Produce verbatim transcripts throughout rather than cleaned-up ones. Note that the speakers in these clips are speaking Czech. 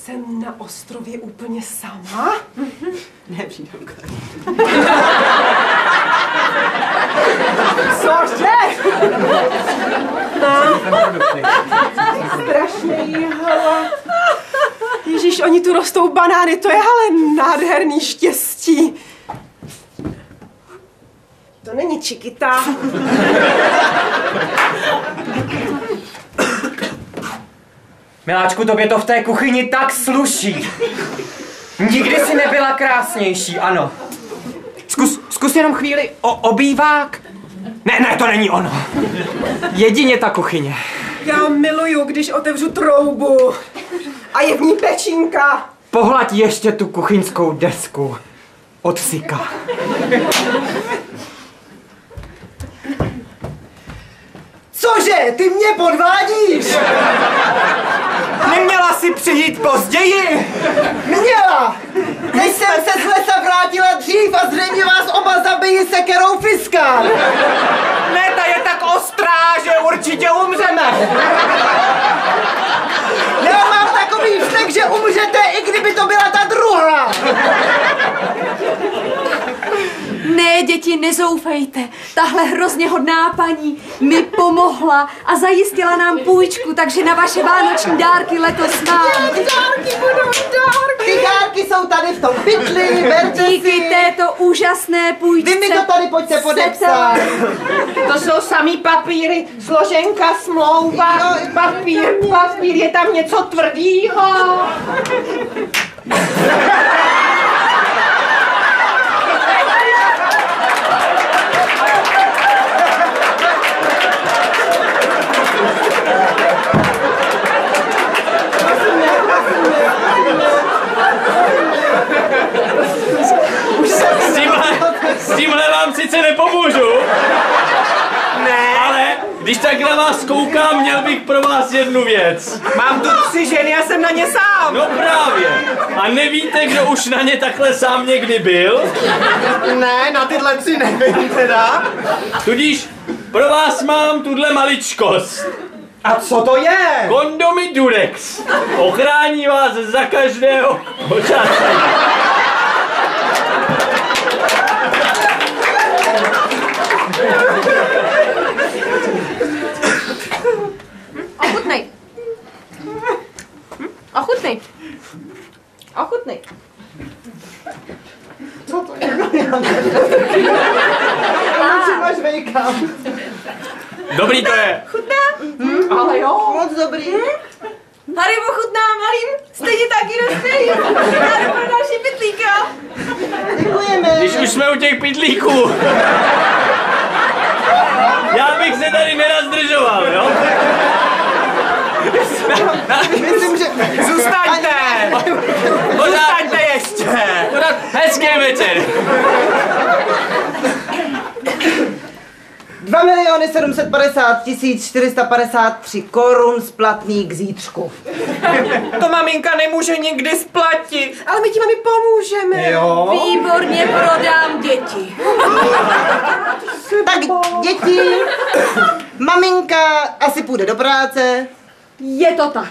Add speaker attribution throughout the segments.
Speaker 1: jsem na ostrově úplně sama?
Speaker 2: Ne, přídomka.
Speaker 1: Cože? Strašně jí hlad. Ježíš, oni tu rostou banány, to je ale nádherný štěstí. To není Chiquita.
Speaker 3: Miláčku, tobě to v té kuchyni tak sluší. Nikdy jsi nebyla krásnější, ano. Zkus, zkus jenom chvíli o obývák. Ne, ne, to není ono. Jedině ta kuchyně.
Speaker 1: Já miluju, když otevřu troubu a je v ní pečínka.
Speaker 3: Pohlaď ještě tu kuchyňskou desku od Sika.
Speaker 2: Cože? Ty mě podvádíš?
Speaker 3: Neměla jsi přijít později?
Speaker 2: Měla! Než jsem se z lesa vrátila dřív a zřejmě vás oba zabijí sekerou fiskál.
Speaker 3: Ne, ta je tak ostrá, že určitě umřeme.
Speaker 2: Já mám takový vztek, že umřete, i kdyby to byla ta druhá.
Speaker 4: Ne, děti, nezoufejte. Tahle hrozně hodná paní mi pomohla a zajistila nám půjčku, takže na vaše vánoční dárky letos mám.
Speaker 1: Dárky budou dárky.
Speaker 2: Ty dárky jsou tady v tom pytli, berte si.
Speaker 4: Díky této úžasné půjčce.
Speaker 2: Vy mi to tady pojďte podepsat.
Speaker 1: To jsou samý papíry, složenka, smlouva, papír, papír, je tam něco tvrdýho.
Speaker 5: S tímhle, s tímhle vám sice nepomůžu,
Speaker 3: Ne,
Speaker 5: ale když tak na vás koukám, měl bych pro vás jednu věc.
Speaker 3: mám tu tři ženy, já jsem na ně sám.
Speaker 5: No právě. A nevíte, kdo už na ně takhle sám někdy byl?
Speaker 3: Ne, na tyhle tři nevím teda.
Speaker 5: Tudíž pro vás mám tuhle maličkost.
Speaker 3: A co to je?
Speaker 5: Kondomy Durex. Ochrání vás za každého počátku.
Speaker 4: Ochutnej. Ochutnej. Ochutnej.
Speaker 2: Co to je? Máš vejkám.
Speaker 5: Dobrý to je.
Speaker 1: Ale jo.
Speaker 2: Moc dobrý.
Speaker 4: Harry ochutná malým, stejně taky dospělý. Já pro další pytlíka.
Speaker 2: Děkujeme.
Speaker 5: Když už jsme u těch pytlíků. Já bych se tady nerad zdržoval, jo?
Speaker 2: Myslím, že...
Speaker 3: Zůstaňte! Zůstaňte ještě!
Speaker 5: Pořád hezký večer.
Speaker 2: dva miliony sedm set padesát tisíc čtyři sta padesát tři korun splatný k zítřku.
Speaker 3: To maminka nemůže nikdy splatit.
Speaker 1: Ale my ti mami pomůžeme.
Speaker 3: Jo?
Speaker 4: Výborně, prodám děti.
Speaker 2: Tak děti, maminka asi půjde do práce.
Speaker 4: Je to tak.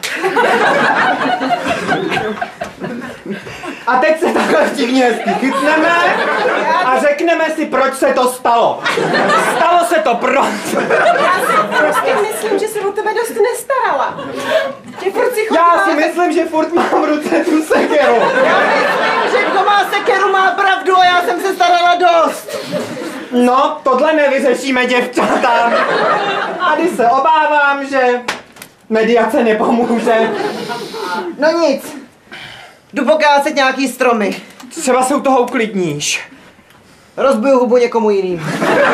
Speaker 3: A teď se takhle vtipně hezky chytneme a řekneme si, proč se to stalo. Stalo se to proto.
Speaker 1: Já si prostě myslím, že se o tebe dost nestarala. Že furt si chodila...
Speaker 3: Já si myslím, že furt mám v ruce tu sekeru.
Speaker 2: Já myslím, že kdo má sekeru, má pravdu a já jsem se starala dost.
Speaker 3: No, tohle nevyřešíme, děvčata. Tady se obávám, že mediace nepomůže.
Speaker 2: No nic, jdu pokácet nějaký stromy.
Speaker 3: Třeba se u toho uklidníš.
Speaker 2: Rozbiju hubu někomu jiným.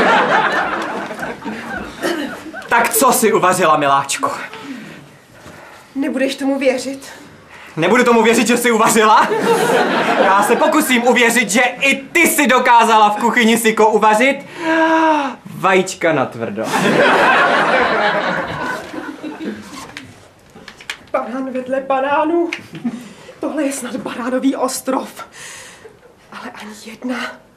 Speaker 3: Tak co si uvařila, miláčku?
Speaker 1: Nebudeš tomu věřit.
Speaker 3: Nebudu tomu věřit, že jsi uvařila. Já se pokusím uvěřit, že i ty si dokázala v kuchyni Siko uvařit vajíčka na tvrdo.
Speaker 1: Banán vedle banánu. Tohle je snad banánový ostrov. Ale ani jedna